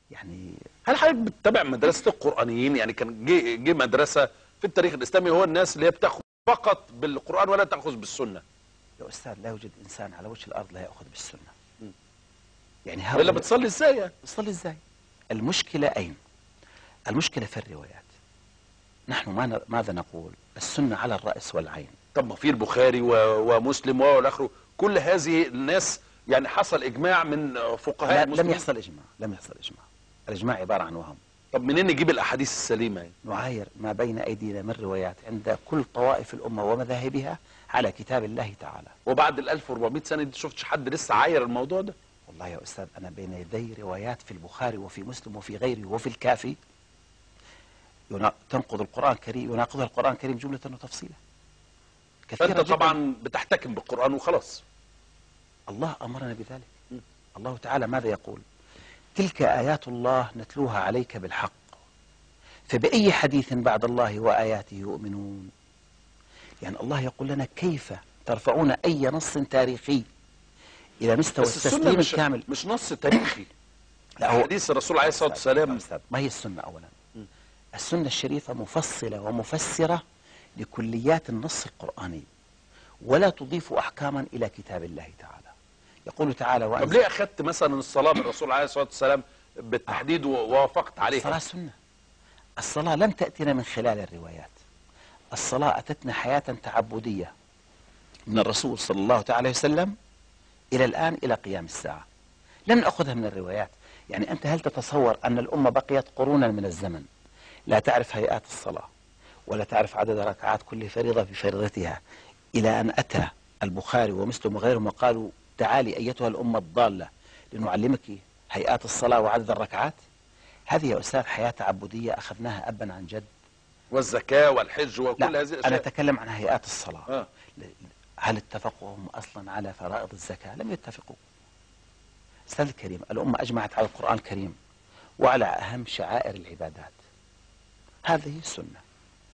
يعني هل حضرتك بتتابع مدرسه القرانيين؟ يعني كان جه مدرسه في التاريخ الاسلامي هو الناس اللي هي بتاخذ فقط بالقران ولا تاخذ بالسنه. يا أستاذ لا يوجد إنسان على وجه الأرض لا يأخذ بالسنة. م. يعني ولا هؤلاء بتصلي ازاي يعني؟ بتصلي إزاي؟ المشكلة أين؟ المشكلة في الروايات. نحن ماذا نقول؟ السنة على الرأس والعين. طب ما في البخاري ومسلم والاخره، كل هذه الناس يعني حصل اجماع من فقهاء لا، المسلمين. لم يحصل إجماع، لم يحصل إجماع. الإجماع عبارة عن وهم. طب منين نجيب الاحاديث السليمه يعني؟ نعاير ما بين أيدينا من روايات عند كل طوائف الأمة ومذاهبها على كتاب الله تعالى. وبعد ال 1400 سنه دي شفتش حد لسه عاير الموضوع ده؟ والله يا أستاذ أنا بين يدي روايات في البخاري وفي مسلم وفي غيره وفي الكافي تنقض القرآن الكريم، يناقضها القرآن الكريم جملة وتفصيلا كثيرة فانت جدا. طبعا بتحتكم بالقران وخلاص. الله أمرنا بذلك. الله تعالى ماذا يقول؟ تلك آيات الله نتلوها عليك بالحق فبأي حديث بعد الله وآياته يؤمنون. يعني الله يقول لنا كيف ترفعون أي نص تاريخي إلى مستوى التسليم الكامل. مش نص تاريخي. لا، هو حديث الرسول عليه الصلاه والسلام. ما هي السنة أولا؟ السنة الشريفة مفصلة ومفسرة لكليات النص القرآني ولا تضيف أحكاما إلى كتاب الله تعالى. يقول تعالى طب ليه أخذت مثلا الصلاة من الرسول عليه الصلاة والسلام بالتحديد ووافقت عليها؟ الصلاة سنة. الصلاة لم تأتنا من خلال الروايات. الصلاة أتتنا حياة تعبدية من الرسول صلى الله عليه وسلم إلى الآن إلى قيام الساعة. لم نأخذها من الروايات. يعني أنت هل تتصور أن الأمة بقيت قرونا من الزمن لا تعرف هيئات الصلاة ولا تعرف عدد ركعات كل فريضة بفريضتها إلى أن أتى البخاري ومسلم وغيرهم وقالوا تعالي أيتها الأمة الضالة لنعلمك هيئات الصلاة وعدد الركعات؟ هذه يا أستاذ حياة تعبدية أخذناها أبا عن جد. والزكاة والحج وكل هذه الأشياء. أنا أتكلم عن هيئات الصلاة. هل اتفقوا هم أصلا على فرائض الزكاة؟ لم يتفقوا. أستاذ الكريم، الأمة أجمعت على القرآن الكريم وعلى أهم شعائر العبادات. هذه السنة.